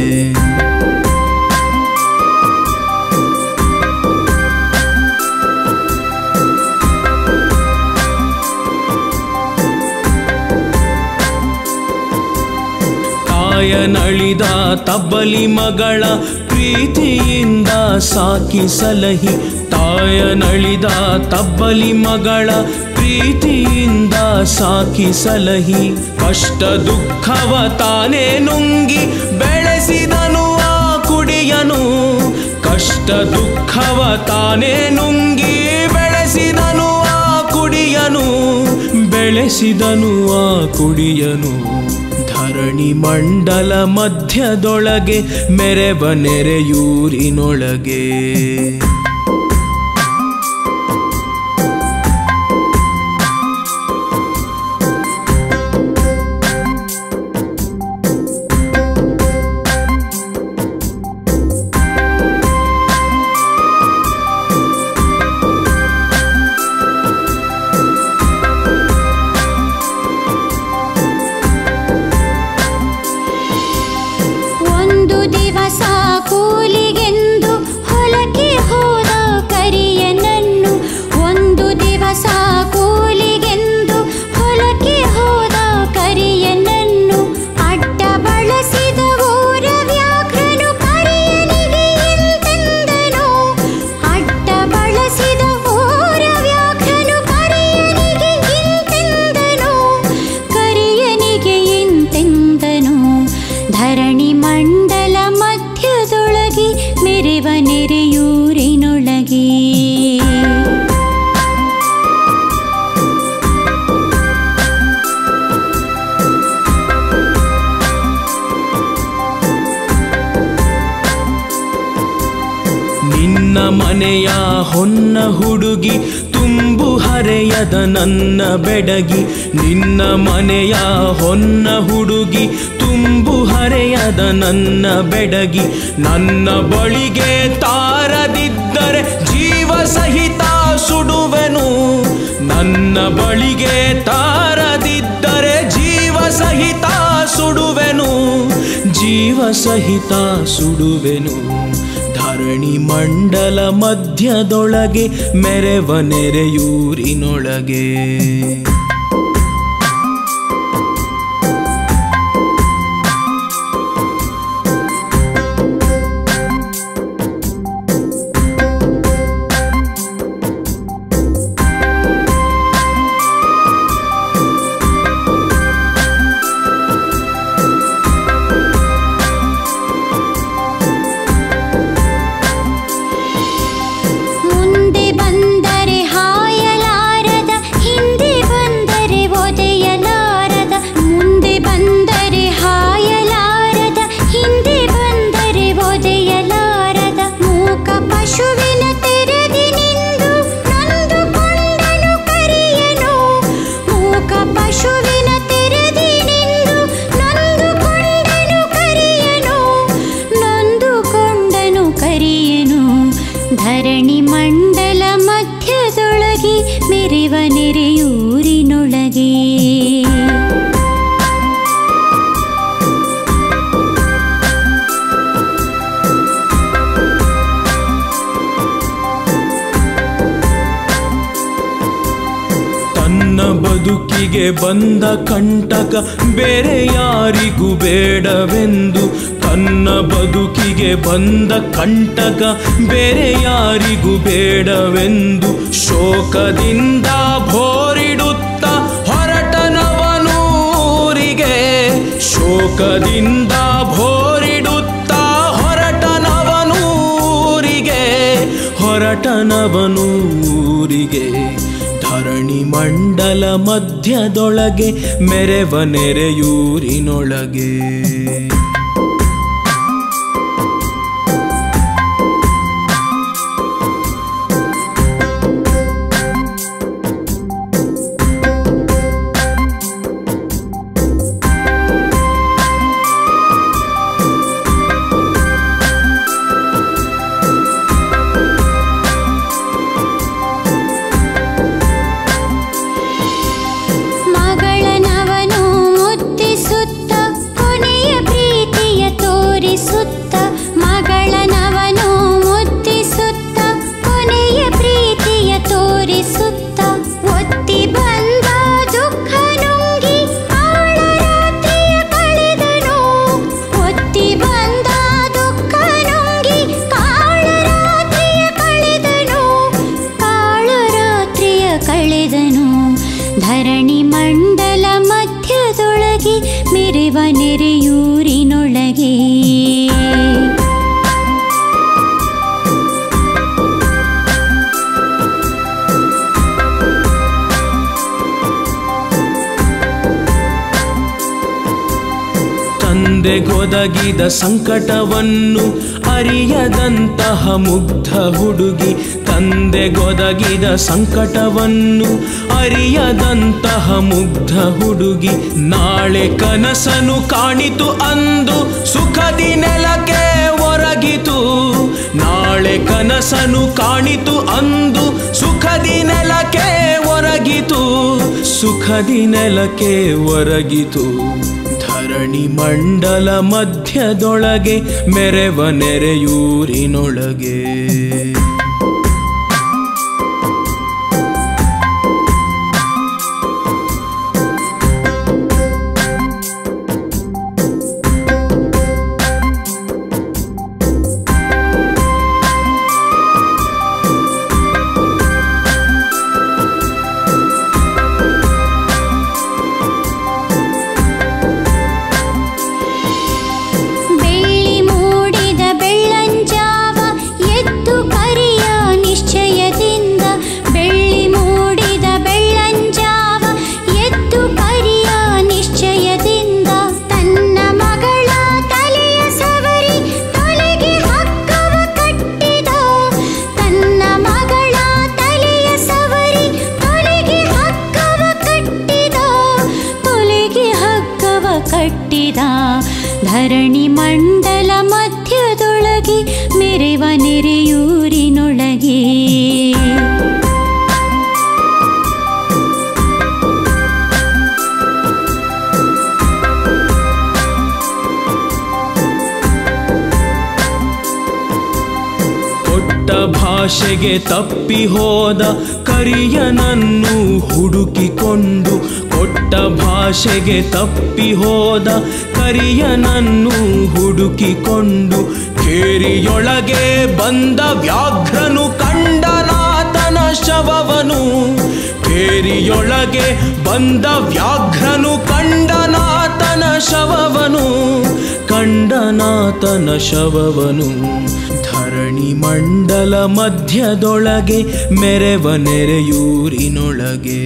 ಕಾಯನಳಿದ ತಬ್ಬಲಿ ಮಗಳ ಪ್ರೀತಿಯಿಂದ ಸಾಕಿ ಸಲಹಿ ತಾಯನಳಿದ ತಬ್ಬಲಿ ಮಗಳ ಪ್ರೀತಿಯಿಂದ ಸಾಕಿ ಸಲಹಿ ಕಷ್ಟ ದುಃಖವ ತಾನೇ ನುಂಗಿ ಬೆಳೆಸಿದನು ಆ ಕುಡಿಯನು ಕಷ್ಟ ದುಃಖವ ತಾನೇ ನುಂಗಿ ಬೆಳೆಸಿದನು ಆ ಕುಡಿಯನು ಬೆಳೆಸಿದನು ಆ ಕುಡಿಯನು ಧರಣಿ ಮಂಡಲ ಮಧ್ಯದೊಳಗೆ ಮೆರೆವ ನೆರೆಯೂರಿನೊಳಗೆ ಕೂಲಿಗೆಂದು ಹೊಲಕ್ಕೆ ಹೋದ ಕರಿಯನನ್ನು ಒಂದು ದಿವಸ ಕೂಲಿಗೆಂದು ಹೊಲಕ್ಕೆ ಹೋದ ಕರಿಯನನ್ನು ಅಡ್ಡ ಬಳಸಿದ ಊರ ವ್ಯಾಘ್ರನು ಕರಿಯನಿಗೆ ಇಂತೆಂದನು ಅಡ್ಡ ಬಳಸಿದ ಊರ ವ್ಯಾಘ್ರನು ಕರಿಯನಿಗೆ ಇಂತೆಂದನು ಕರಿಯನಿಗೆ ಇಂತೆಂದನು ಧರಣಿ ಮಂಡಲ ಮಧ್ಯದೊಳಗೆ ಮೆರೆವ ನೆರೆಯೂರಿನೊಳಗೆ ನಿನ್ನ ಮನೆಯ ಹೊನ್ನ ಹುಡುಗಿ ತುಂಬು ಹರೆಯದ ನನ್ನ ಬೆಡಗಿ ನಿನ್ನ ಮನೆಯ ಹೊನ್ನ ಹುಡುಗಿ ತುಂಬು ಹರೆಯದ ನನ್ನ ಬೆಡಗಿ ನನ್ನ ಬಳಿಗೆ ತಾರದಿದ್ದರೆ ಜೀವ ಸಹಿತ ಸುಡುವೆನು ನನ್ನ ಬಳಿಗೆ ತಾರದಿದ್ದರೆ ಜೀವ ಸಹಿತ ಸುಡುವೆನು ಜೀವ ಸಹಿತ ಸುಡುವೆನು ಧರಣಿ ಮಂಡಲ ಮಧ್ಯದೊಳಗೆ ಮೆರೆವ ನೆರೆಯೂರಿನೊಳಗೆ ಮುಂದೆ ಬಂದರೆ ಹಾಯಲಾರದ ಹಿಂದೆ ಬಂದರೆ ನನ್ನ ಬದುಕಿಗೆ ಬಂದ ಕಂಟಕ ಬೇರೆ ಯಾರಿಗೂ ಬೇಡವೆಂದು, ತನ್ನ ಬದುಕಿಗೆ ಬಂದ ಕಂಟಕ ಬೇರೆ ಯಾರಿಗೂ ಬೇಡವೆಂದು, ಶೋಕದಿಂದ ಭೋರಿಡುತ್ತ ಹೊರಟನವನೂರಿಗೆ, ಶೋಕದಿಂದ ಭೋರಿಡುತ್ತ ಹೊರಟನವನೂರಿಗೆ, ಹೊರಟನವನೂರಿಗೆ. ಧರಣಿ ಮಂಡಲ ಮಧ್ಯದೊಳಗೆ ಮೆರೆವ ನೆರೆಯೂರಿನೊಳಗೆ. ಧರಣಿ ಮಂಡಲ ಮಧ್ಯದೊಳಗೆ ಮೆರೆವ ನೆರೆಯೂರಿನೊಳಗೆ. ತಂದೆಗೊದಗಿದ ಸಂಕಟವನ್ನು ಅರಿಯದಂತಹ ಮುಗ್ಧ ಹುಡುಗಿ, ತಂದೆಗೊದಗಿದ ಸಂಕಟವನ್ನು ಅರಿಯದಂತಹ ಮುಗ್ಧ ಹುಡುಗಿ. ನಾಳೆ ಕನಸನು ಕಾಣಿತು ಅಂದು ಸುಖದಿ ನೆಲಕ್ಕೆ ಒರಗಿತು, ನಾಳೆ ಕನಸನು ಕಾಣಿತು ಅಂದು ಸುಖದಿ ನೆಲಕ್ಕೆ ಒರಗಿತು, ಸುಖದಿ ನೆಲಕ್ಕೆ ಒರಗಿತು. ಧರಣಿ ಮಂಡಲ ಮಧ್ಯದೊಳಗೆ ಮೆರೆವ ನೆರೆಯೂರಿನೊಳಗೆ. ಧರಣಿ ಮಂಡಲ ಮಧ್ಯದೊಳಗೆ ಮೆರೆವ ನೆರೆಯೂರಿನೊಳಗೆ. ಕೊಟ್ಟ ಭಾಷೆಗೆ ತಪ್ಪಿ ಹೋದ ಕರಿಯನನ್ನು ಹುಡುಕಿಕೊಂಡು, ಕೊಟ್ಟ ಭಾಷೆಗೆ ತಪ್ಪಿ ಹೋದ ಕರಿಯನನ್ನು ಹುಡುಕಿಕೊಂಡು, ಕೇರಿಯೊಳಗೆ ಬಂದ ವ್ಯಾಘ್ರನು ಕಂಡನಾತನ ಶವವನು, ಕೇರಿಯೊಳಗೆ ಬಂದ ವ್ಯಾಘ್ರನು ಕಂಡನಾತನ ಶವವನು, ಕಂಡನಾತನ ಶವವನು. ಧರಣಿ ಮಂಡಲ ಮಧ್ಯದೊಳಗೆ ಮೆರೆವ ನೆರೆಯೂರಿನೊಳಗೆ.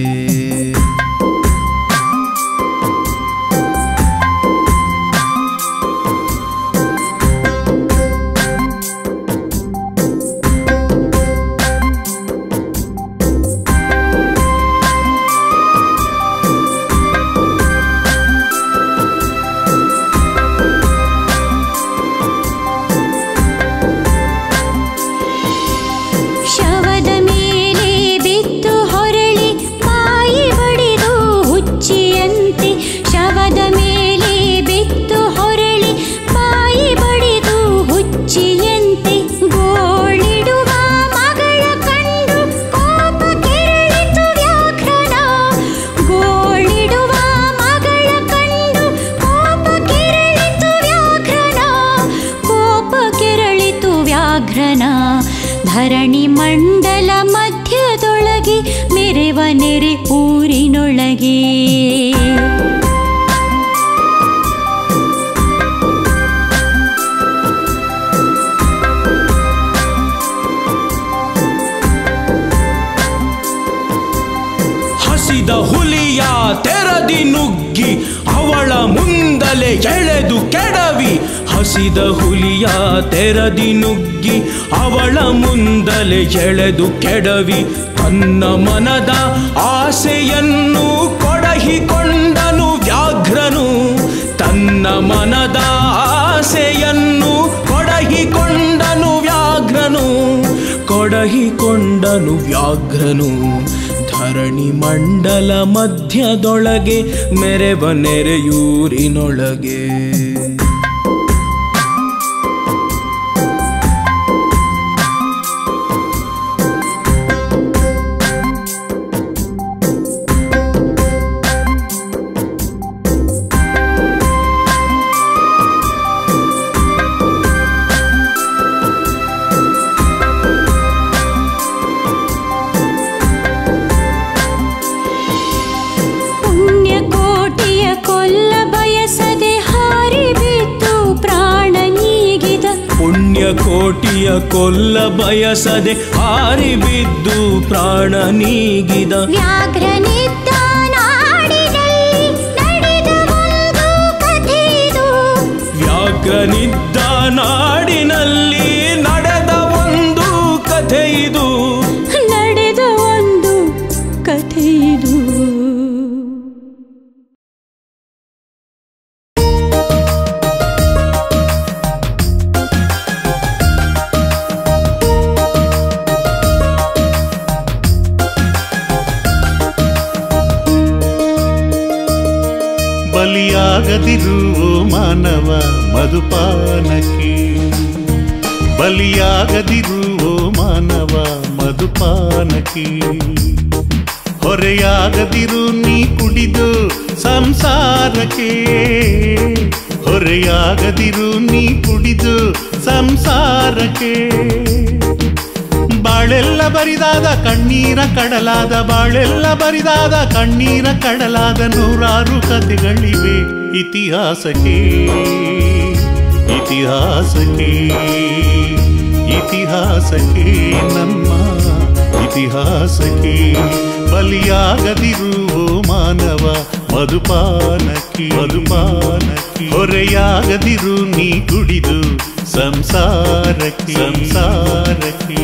ಶವದ ಮೇಲೆ ಬಿದ್ದು ಹೊರಳಿ ಧರಣಿ ಮಂಡಲ ಮಧ್ಯದೊಳಗೆ ಮೆರೆವ ನೆರೆ ಊರಿನೊಳಗೆ. ಹಸಿದ ಹುಲಿಯ ತೆರದಿ ನುಗ್ಗಿ ಅವಳ ಮುಂದಲೆ ಎಳೆದು ಕೆಡವಿ. ಹಸಿದ ಹುಲಿಯ ತೆರದಿ ನುಗ್ಗಿ ಅವಳ ಮುಂದಲೆ ಎಳೆದು ಕೆಡವಿ. ತನ್ನ ಮನದ ಆಸೆಯನ್ನು ಕೊಡಹಿಕೊಂಡನು ವ್ಯಾಘ್ರನು. ತನ್ನ ಮನದ ಆಸೆಯನ್ನು ಕೊಡಹಿಕೊಂಡನು ವ್ಯಾಘ್ರನು. ಕೊಡಹಿಕೊಂಡನು ವ್ಯಾಘ್ರನು. ಧರಣಿ ಮಂಡಲ ಮಧ್ಯದೊಳಗೆ ಮೆರೆವ ನೆರೆಯೂರಿನೊಳಗೆ. ಕೋಟಿಯ ಕೊಲ್ಲ ಬಯಸದೆ ಹಾರಿ ಬಿದ್ದು ಪ್ರಾಣ ನೀಗಿದ. ವ್ಯಾಘ್ರನಿದ್ದ ನಾಡಿನಲ್ಲಿ ನಡೆದ ಒಂದು ಕಥೆಯಿದು. ವ್ಯಾಘ್ರನಿದ್ದ ನಾಡಿನಲ್ಲಿ ನಡೆದ ಒಂದು ಕಥೆಯಿದು. ನಡೆದ ಒಂದು ಕಥೆಯಿದು. ಬಲಿಯಾಗದಿರು ಮಾನವ ಮಧುಪಾನಕ್ಕೆ. ಬಲಿಯಾಗದಿರು ಮಾನವ ಮಧುಪಾನಕ್ಕೆ. ಹೊರೆಯಾಗದಿರು ನೀ ಕುಡಿದು ಸಂಸಾರಕ್ಕೆ. ಹೊರೆಯಾಗದಿರು ನೀ ಕುಡಿದು ಸಂಸಾರಕ್ಕೆ. ಬಾಳೆಲ್ಲ ಬರಿದಾದ ಕಣ್ಣೀರ ಕಡಲಾದ. ಬಾಳೆಲ್ಲ ಬರಿದಾದ ಕಣ್ಣೀರ ಕಡಲಾದ ನೂರಾರು ಕಥೆಗಳಿವೆ ಇತಿಹಾಸಕ್ಕೆ. ಇತಿಹಾಸಕ್ಕೆ ಇತಿಹಾಸಕ್ಕೆ ನಮ್ಮ ಇತಿಹಾಸಕ್ಕೆ. ಬಲಿಯಾಗದಿರು ಮಾನವ ಮಧುಪಾನಕ್ಕೆ. ಮಧುಪಾನಕ್ಕೆ. ಹೊರೆಯಾಗದಿರು ನೀ ಕುಡಿದು ಸಂಸಾರಕ್ಕೆ. ಸಂಸಾರಕ್ಕೆ.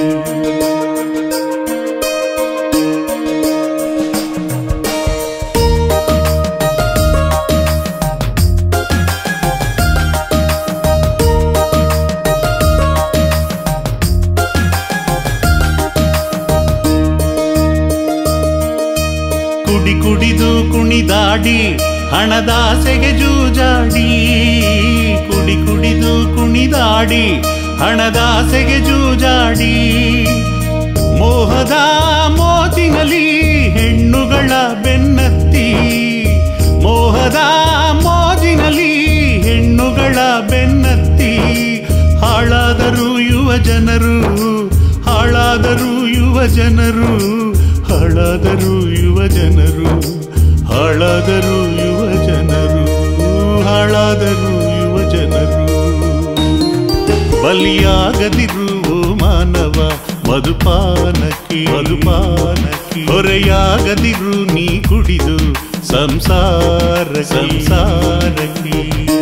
ಕುಡಿ ಕುಡಿದು ಕುಣಿದಾಡಿ ಹಣದಾಸೆಗೆ ಜೂಜಾಡಿ. ಕುಡಿ ಕುಡಿದು ಕುಣಿದಾಡಿ ಹಣದಾಸೆಗೆ ಜೂಜಾಡಿ. ಮೋಹದ ಮೋಜಿನಲ್ಲಿ ಹೆಣ್ಣುಗಳ ಬೆನ್ನತ್ತಿ. ಮೋಹದ ಮೋಜಿನಲ್ಲಿ ಹೆಣ್ಣುಗಳ ಬೆನ್ನತ್ತಿ. ಹಾಳಾದರು ಯುವ ಜನರು. ಹಾಳಾದರು ಯುವ ಜನರು. ಹಾಳಾದರು ಯುವ ಜನರು. ಹಾಳಾದರು ಯುವ ಜನರು. ಹಾಳಾದರು ಯುವ ಜನರು. ಬಲಿಯಾಗದಿರು ಮಾನವ ಮಧುಪಾನಕ್ಕೆ. ಮಧುಪಾನಕ್ಕೆ. ಹೊರೆಯಾಗದಿರು ನೀ ಕುಡಿದು ಸಂಸಾರ. ಸಂಸಾರಕ್ಕೆ.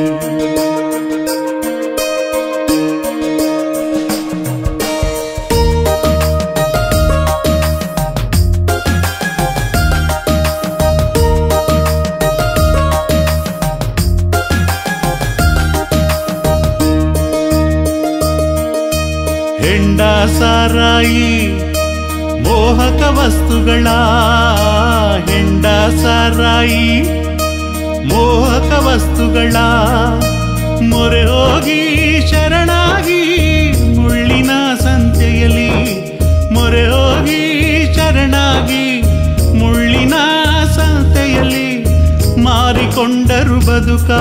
ಹೆಂಡ ಸಾರಾಯಿ ಮೋಹಕ ವಸ್ತುಗಳ. ಹೆಂಡ ಸಾರಾಯಿ ಮೋಹಕ ವಸ್ತುಗಳ. ಮೊರೆ ಹೋಗಿ ಶರಣಾಗಿ ಮುಳ್ಳಿನ ಸಂತೆಯಲ್ಲಿ. ಮೊರೆ ಹೋಗಿ ಶರಣಾಗಿ ಮುಳ್ಳಿನ ಸಂತೆಯಲ್ಲಿ. ಮಾರಿಕೊಂಡರು ಬದುಕ.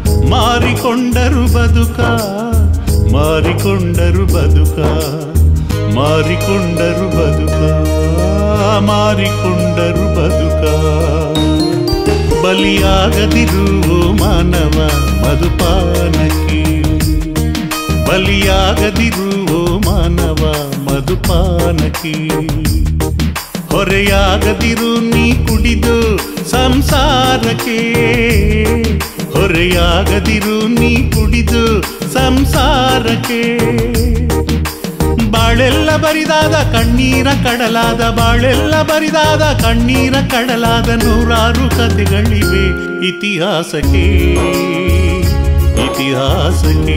ಮಾರಿಕೊಂಡರು ಬದುಕ. ಮಾರಿಕೊಂಡರು ಬದುಕ. ಮಾರಿಕೊಂಡರು ಬದುಕ ಮಾರಿಕೊಂಡರು ಬದುಕ ಬಲಿಯಾಗದಿರು ಮಾನವ ಮಧುಪಾನಕ್ಕೆ ಬಲಿಯಾಗದಿರು ಮಾನವ ಮಧುಪಾನಕ್ಕೆ ಹೊರೆಯಾಗದಿರು ನೀ ಕುಡಿದು ಸಂಸಾರಕ್ಕೆ ಹೊರೆಯಾಗದಿರು ನೀ ಕುಡಿದು ಸಂಸಾರಕ್ಕೆ ಬಾಳೆಲ್ಲ ಬರಿದಾದ ಕಣ್ಣೀರ ಕಡಲಾದ ಬಾಳೆಲ್ಲ ಬರಿದಾದ ಕಣ್ಣೀರ ಕಡಲಾದ ನೂರಾರು ಕಥೆಗಳಿವೆ ಇತಿಹಾಸಕ್ಕೆ ಇತಿಹಾಸಕ್ಕೆ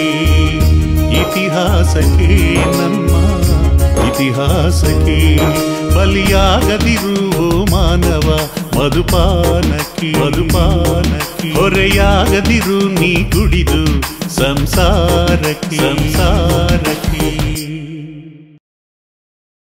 ಇತಿಹಾಸಕ್ಕೆ ನಮ್ಮ ಇತಿಹಾಸಕ್ಕೆ ಬಲಿಯಾಗದಿರು ಮಾನವ ಮಧುಪಾನಕ್ಕೆ ಮಧುಪಾನಕ್ಕೆ ಹೊರೆಯಾಗದಿರು ನೀ ಕುಡಿದು ಸಂಸಾರಕ್ಕೆ ಸಂಸಾರಕ್ಕೆ